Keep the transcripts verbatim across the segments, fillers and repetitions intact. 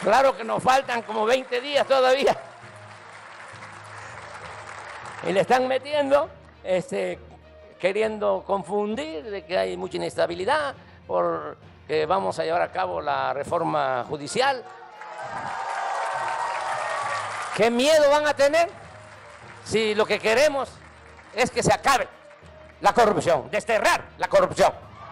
Claro que nos faltan como veinte días todavía. Y le están metiendo, este, queriendo confundir de que hay mucha inestabilidad, porque vamos a llevar a cabo la reforma judicial. ¿Qué miedo van a tener si lo que queremos es que se acabe la corrupción, desterrar la corrupción?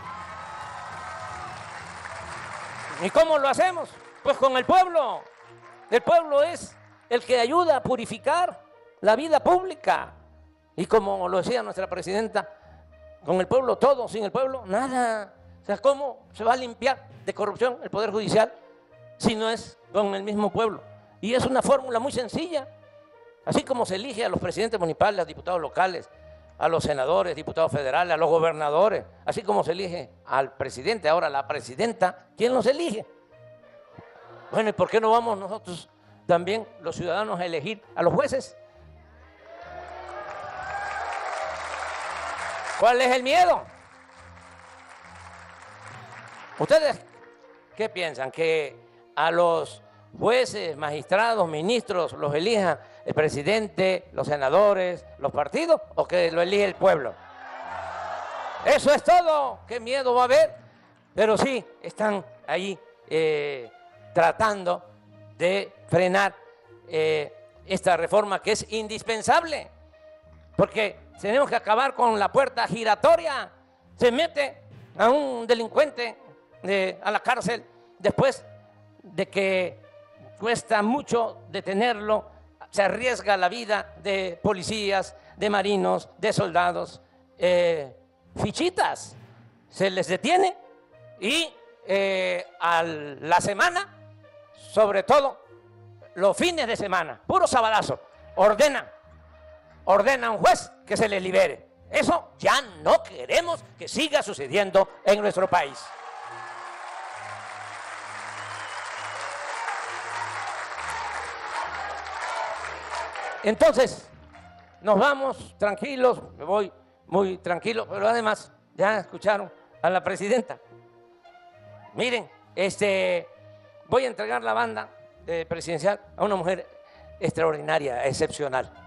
¿Y cómo lo hacemos? Pues con el pueblo. El pueblo es el que ayuda a purificar la vida pública. Y como lo decía nuestra presidenta, con el pueblo todo, sin el pueblo nada. O sea, ¿cómo se va a limpiar de corrupción el Poder Judicial si no es con el mismo pueblo? Y es una fórmula muy sencilla. Así como se elige a los presidentes municipales, a los diputados locales, a los senadores, diputados federales, a los gobernadores, así como se elige al presidente, ahora la presidenta, ¿quién los elige? Bueno, ¿y por qué no vamos nosotros también, los ciudadanos, a elegir a los jueces? ¿Cuál es el miedo? ¿Ustedes qué piensan? ¿Que a los jueces, magistrados, ministros los elija el presidente, los senadores, los partidos, o que lo elige el pueblo? Eso es todo. ¿Qué miedo va a haber? Pero sí, están ahí eh, tratando de frenar eh, esta reforma que es indispensable, porque tenemos que acabar con la puerta giratoria. Se mete a un delincuente eh, a la cárcel después de que cuesta mucho detenerlo, se arriesga la vida de policías, de marinos, de soldados, eh, fichitas, se les detiene y eh, a la semana, sobre todo los fines de semana, puro sabadazo, ordena, ordena a un juez que se les libere. Eso ya no queremos que siga sucediendo en nuestro país. Entonces, nos vamos tranquilos, me voy muy tranquilo, pero además, ya escucharon a la presidenta. Miren, este, voy a entregar la banda eh, presidencial a una mujer extraordinaria, excepcional.